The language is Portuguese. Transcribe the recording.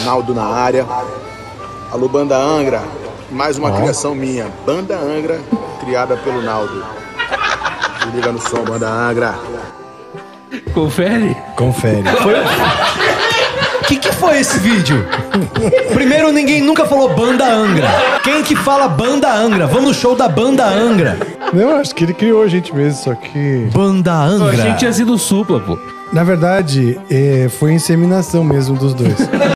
Naldo na área. Alô, Banda Angra. Mais uma criação minha. Banda Angra, criada pelo Naldo. Se liga no som, Banda Angra. Confere? Confere. O que foi esse vídeo? Primeiro, ninguém nunca falou Banda Angra. Quem que fala Banda Angra? Vamos no show da Banda Angra. Não, acho que ele criou a gente mesmo, só que... Banda Angra. A gente tinha sido Supla, pô. Na verdade, foi inseminação mesmo dos dois.